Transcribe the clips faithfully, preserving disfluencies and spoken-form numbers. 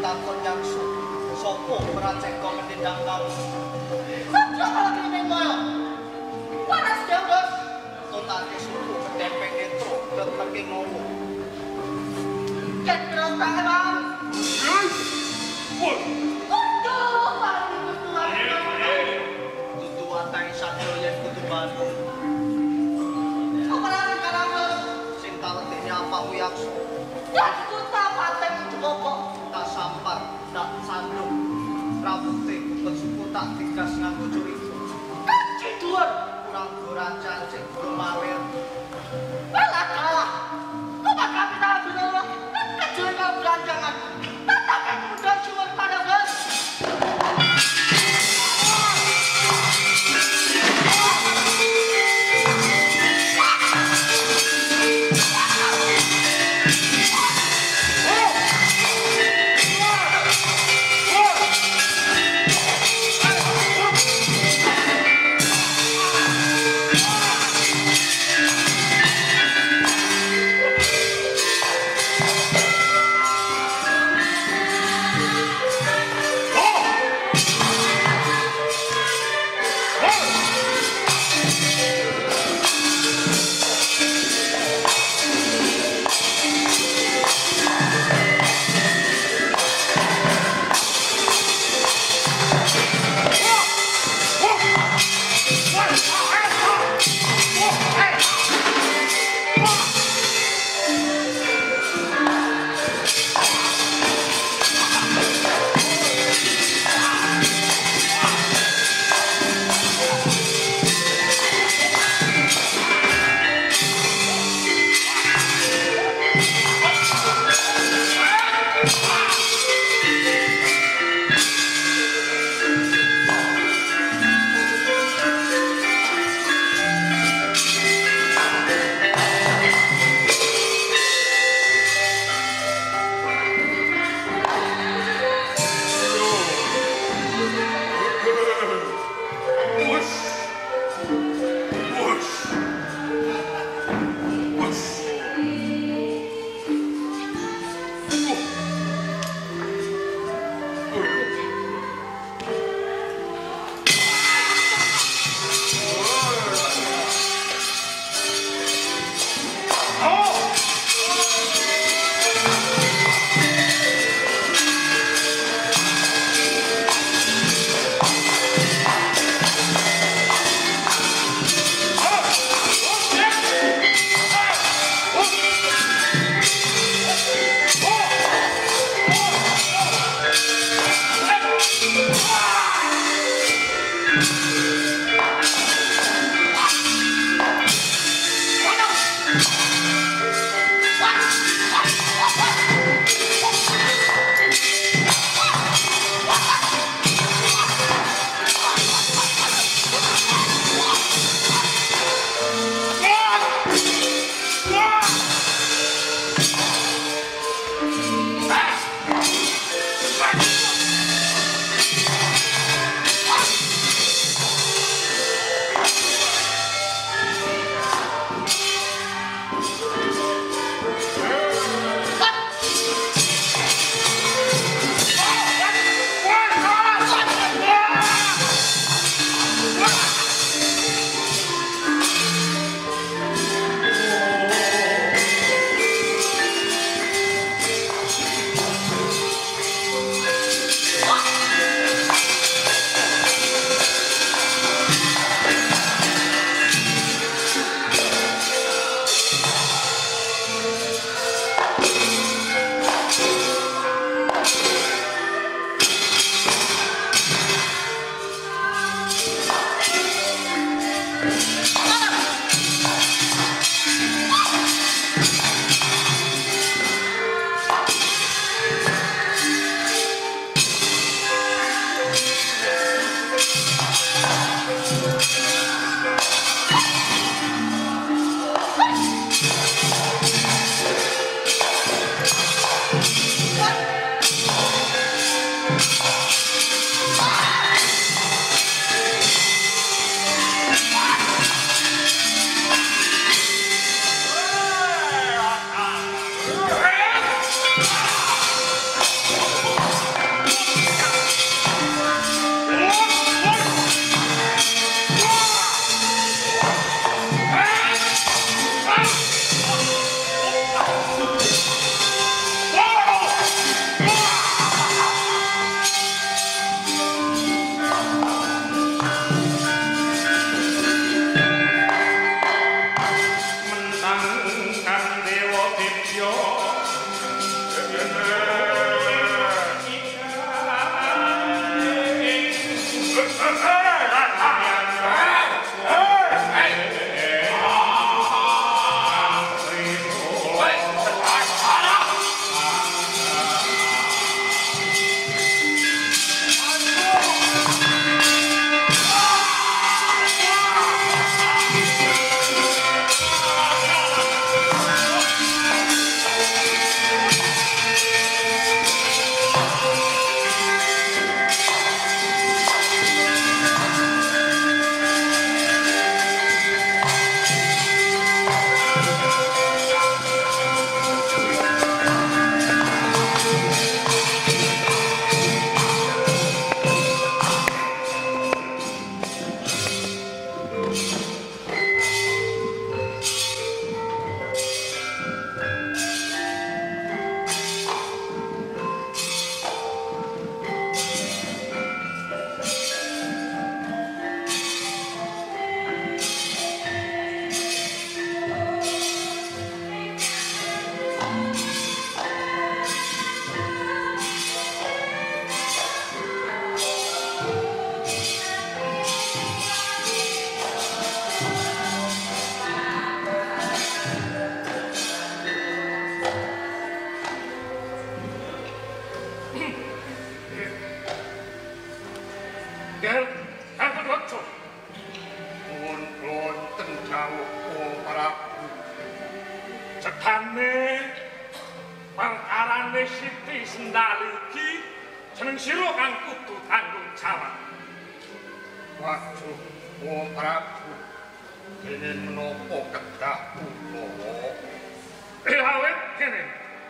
takon yang sopo meracek kau mendendang kamu. Sabda malah kini moyo. Panas dia bos. Totake suku kedempeng itu tetep ngono. Ket berontak bang. Woi. Aduh, paling kutuan. Kutuan tai sadyo yen kutu Bandung. Apa lagi karang bos? Sing talentine apa uyakso. Ya kuta paten kok tak sampar, tak sandung. Rambute kesuku tak digas nganggo curiga. Kaci dhuwur kurang gorancan sing gomalir. Alah kalah. Apa kami tak benar? Kecil kau berancangan. Tetapi mudah cuma pada bos. Angger Gatotkaca. Nuwun wonten dawuh Prabu. Cekane perkarane Siti Sendari iki jeneng sira kang kudu tanggung jawab. Waduh, wong Prabu. Dene menapa kedah kula? Awet kene.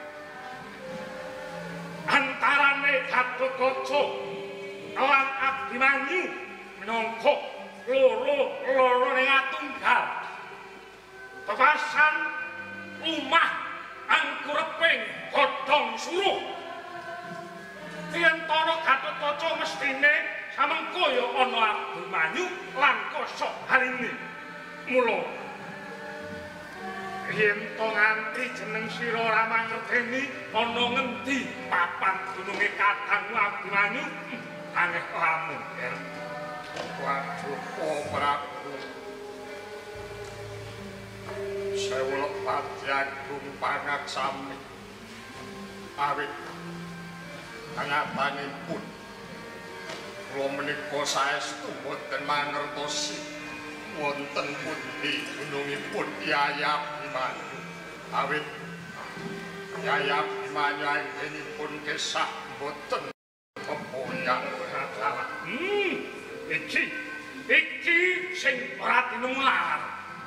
Antarane Gatotkaca lan Abimanyu minangka loro-loro ning atunggal. Pepasan rumah angkureping godhong suruh. Yen tono Gatotkaca mestine samengko ya ana Abimanyu lan kosok haline. Mula yen to nganti jeneng sira ora mangerteni ana ngendi papan dununge kadangmu Abimanyu aneh lamun ya. Waduh, oh Prabu. Sewuluk Pati Agung pangaksami. Awit kanyatanipun kula menika saestu boten mangertosi wonten pundi gunungipun Kyai Abimanyu. Awit Kyai Abimanyu anggenipun kesah boten pepoyang salah. Hmm, iki iki sing ora tinunglar.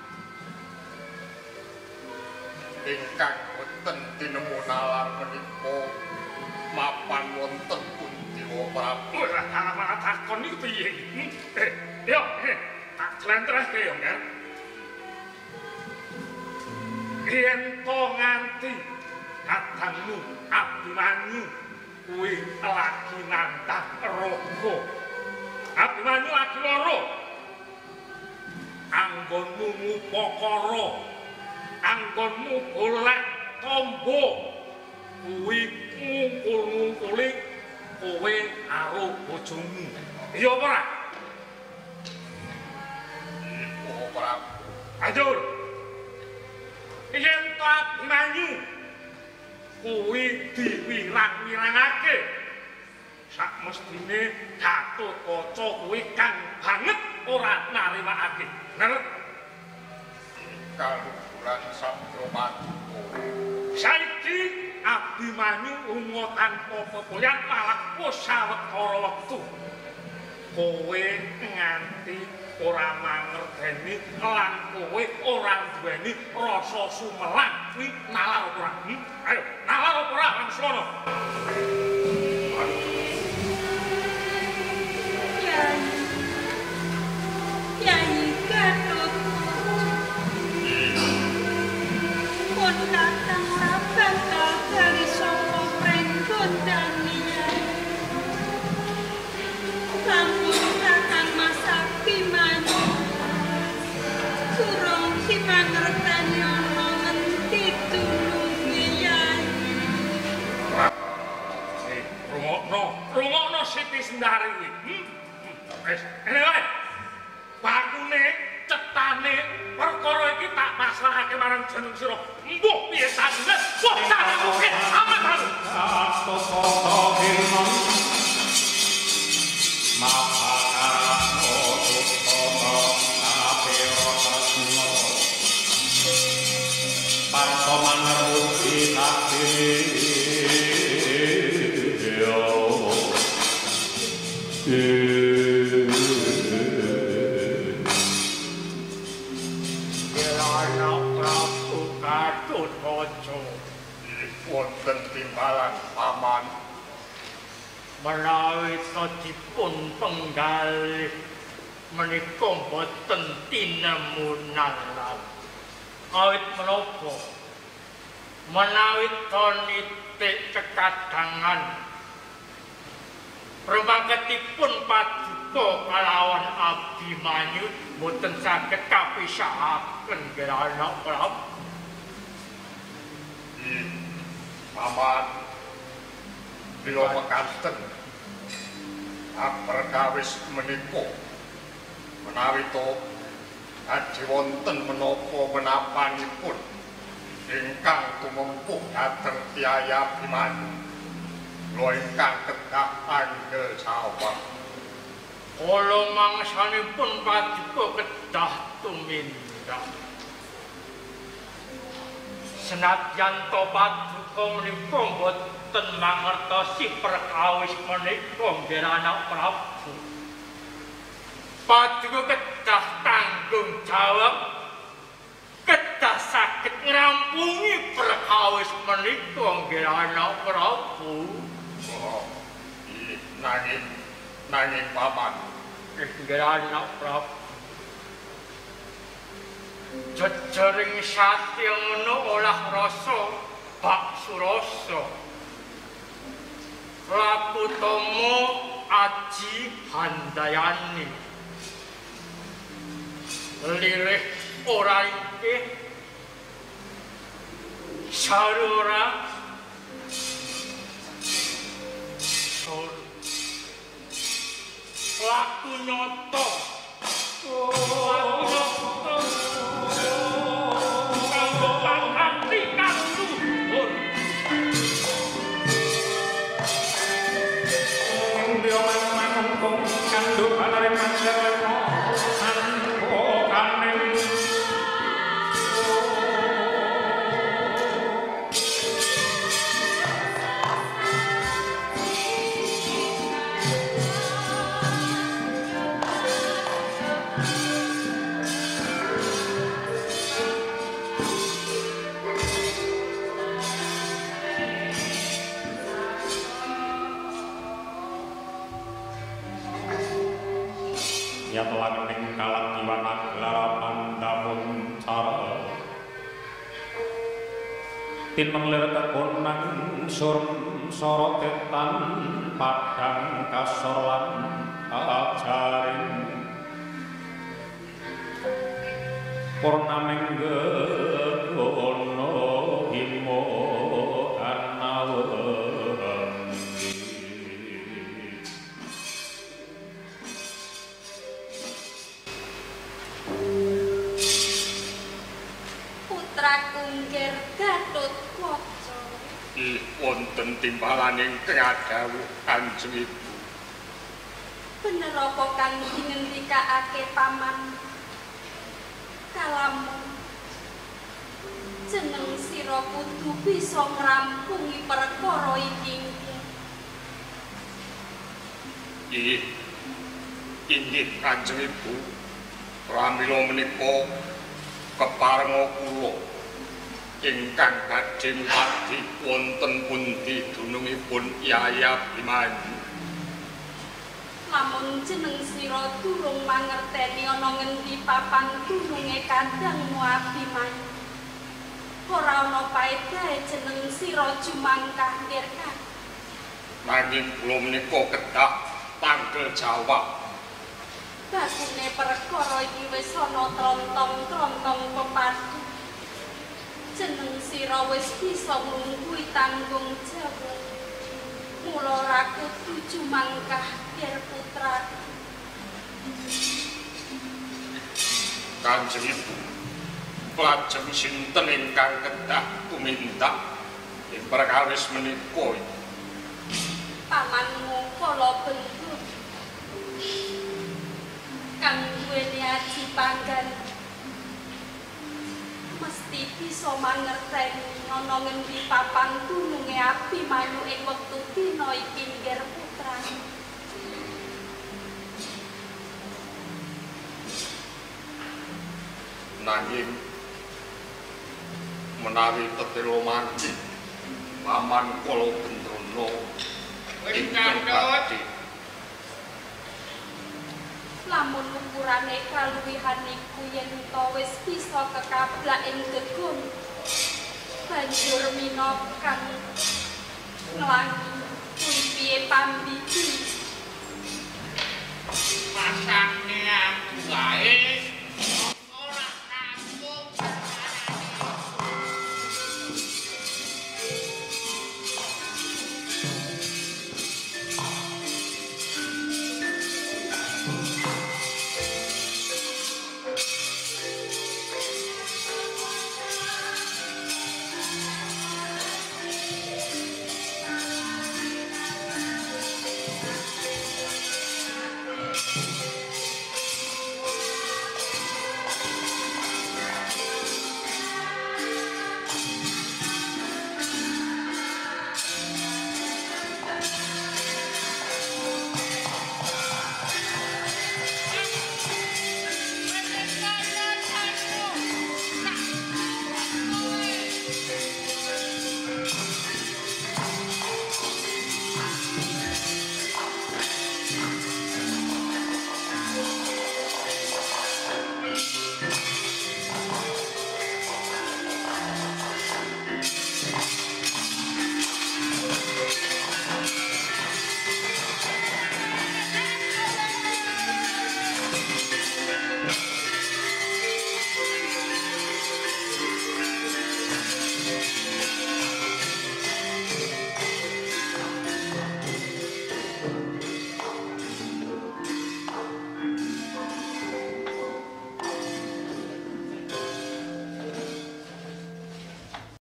Ingkang boten tinemu nalar menika mapan wonten pundi wa Prabu. Ora ana takon iki piye? Eh, yo, eh, tak jlentrehke yo, Nger. Yen to nganti kadangmu Abimanyu kuwi lagi nantang raga. Abimanyu lagi loro. Anggonmu ngupakara. Anggonmu golek tombo. Kuwi ngungkul-ngungkuli kowe karo bojomu. Iya apa ora? Iya, Prabu. Ajur. Yen to Abimanyu kuwi diwirang-wirangake. Sak mestine Gatotkaca kuwi kang banget ora narimakake. Bener? Kaluhuran sabda matuku. Saiki Abimanyu lunga tanpa pepoyan malah sawetara wektu. Kowe nganti ora mangerteni lan kowe ora duweni rasa sumelang kuwi nalar apa ora? Hmm? Ayo, nalar apa ora Langsana? Kyai. Kyai Gatotkaca. Pun datang ora bakal dari sapa prenggon Daniel. Lampun datang Mas Abimanyu. Durung dimangerteni ana ngendi dununge Yai. Eh, rungokno, rungokno Siti Sendari kuwi. Hmm? Wis, ngene wae. Bakune cetane perkara iki tak pasrahake marang jeneng sira. Mbuh piye sadene? Wah, saremuke amat aku. Gatotkaca kirman mapakarano dukkana apira tresna parto mangerti takdir Wonten timbalan paman menawi dipun penggalih menika boten tinemu nalar. Awit menapa? Menawi nitik cekadangan rumangketipun paduka kalawan Abimanyu boten saged kapisahaken Gerana Prabu. Paman bila mekaten perkawis menika menawi to adhi wonten menapa menapanipun ingkang tumempuh dhateng Kyai Abimanyu kula ingkang kedah anggel jawab kala mangsanipun paduka kedah tumindak. Senadyan to paduka menika boten mangertosi perkawis menika nggih anak Prabu. Paduka kedah tanggung jawab, kedah saged ngrampungi perkawis menika nggih anak Prabu. Oh, nanging nanging paman nggih anak Prabu. Jejering satya ngono olah rasa bak surasa. Laku tomo aji handayani. Lirih ora inggih sarura sor laku nyoto laku nyoto kanggo pangati kanggo Dia mangkung kandung alare manjarana sanko kaning ya telah ning kalakiwan aglarapan damun cara tineng lir kekonang surm sorotetan padang kasor lan ajarin purnaming gegono himo anawen Kunggir Gatotkaca. ih wonten timpalaning kradhawuh Kanjeng Ibu. Bener apa kang dingendikake paman? Kalamun jeneng sira kudu bisa ngrampungi perkara iki. Ih inggih Kanjeng Ibu. Pramila menika keparenga kula ingkang badhe mati wonten pundi dunungipun Yaya Abimanyu. Lamun jeneng sira durung mangerteni ana ngendi papan dununge kandhangmu Abimanyu. Ora ana paedahe jeneng sira jumangkah ndirkah. Nanging kula menika kedah tanggel jawab. Bakune perkara iki wis ana trontong-trontong pepadu. Jeneng sira wis bisa nglungguhi tanggung jawab. Mula ora kudu jumangkah yer putra. Kanjeng Ibu, lajeng sinten ingkang kedah tumindak ing perkawis menika? Pamanmu kala bentuk kang duweni aji panggan mesti bisa mangerteni ana ngendi papan dununge Abimanyu ing wektu dina iki nggih putra. Nanging menawi tetelo mati paman kala Bentrono ingkang badhe Lamun ukurane kaluwihan iku yen to wis bisa kekablak ing gegon banjur minangka nglangi kuwi piye pambiji masane aku wae